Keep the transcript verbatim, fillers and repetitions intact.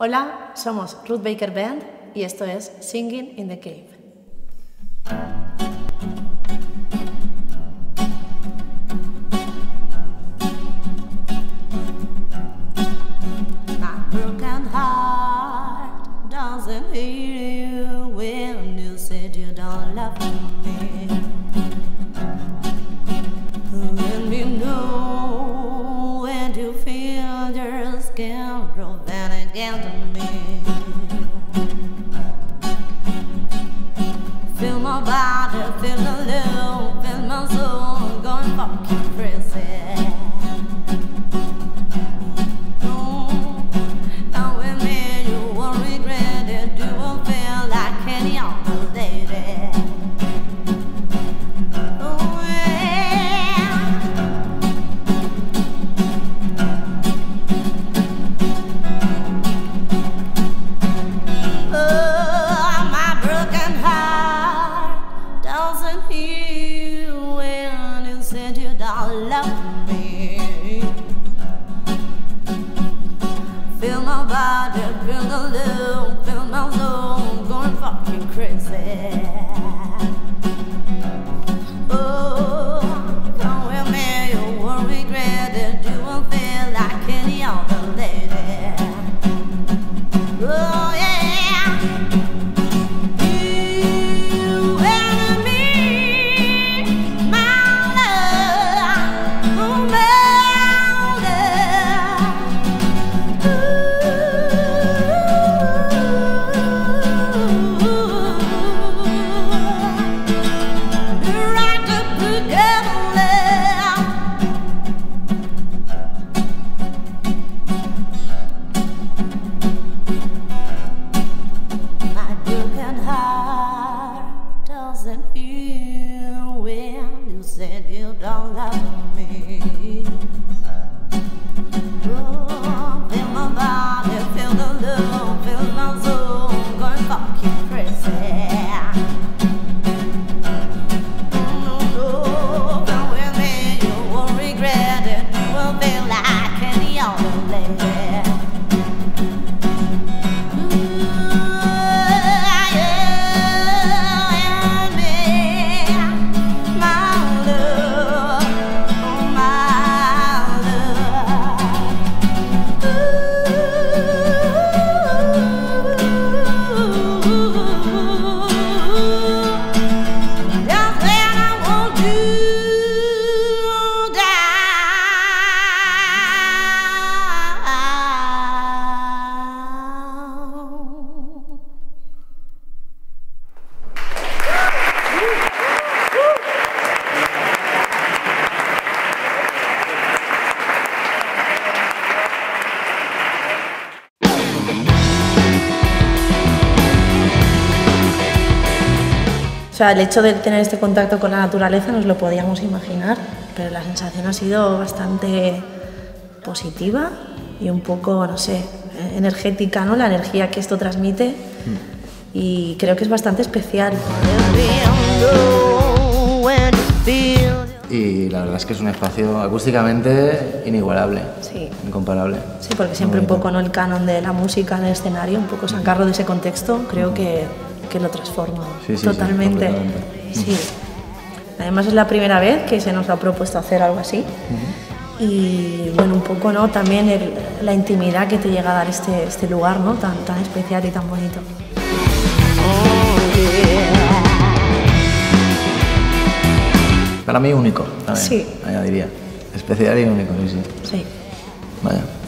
Hola, somos Ruth Baker Band y esto es Singing in the Cave. My broken heart doesn't hear you when you said you don't love me. Let me know when you feel your skin broken against me. Feel my body, feel the love, feel my soul going fucking crazy. Feel my body, feel the love, feel my soul going fucking crazy. Oh, come with me, you won't regret it. You won't feel like any other lady. Oh yeah, you and me, my love, oh my doesn't feel when you said you don't love me. Oh, feel my body, feel the love, feel my soul going fucking crazy. No, no, come with me, you won't regret it. You will feel like any other lady. O sea, el hecho de tener este contacto con la naturaleza nos lo podíamos imaginar, pero la sensación ha sido bastante positiva y un poco, no sé, energética, ¿no? La energía que esto transmite mm. y creo que es bastante especial. Y la verdad es que es un espacio acústicamente inigualable, sí. incomparable. Sí, porque siempre un poco, ¿no?, el canon de la música en el escenario, un poco sacarlo de ese contexto, creo que que lo transforma sí, sí, totalmente. Sí, sí. Además es la primera vez que se nos ha propuesto hacer algo así. Uh-huh. Y bueno, un poco, ¿no?, también el, la intimidad que te llega a dar este, este lugar, ¿no?, tan, tan especial y tan bonito. Oh, yeah. Para mí único también, sí. añadiría. Especial y único, sí, sí. Sí. Vaya.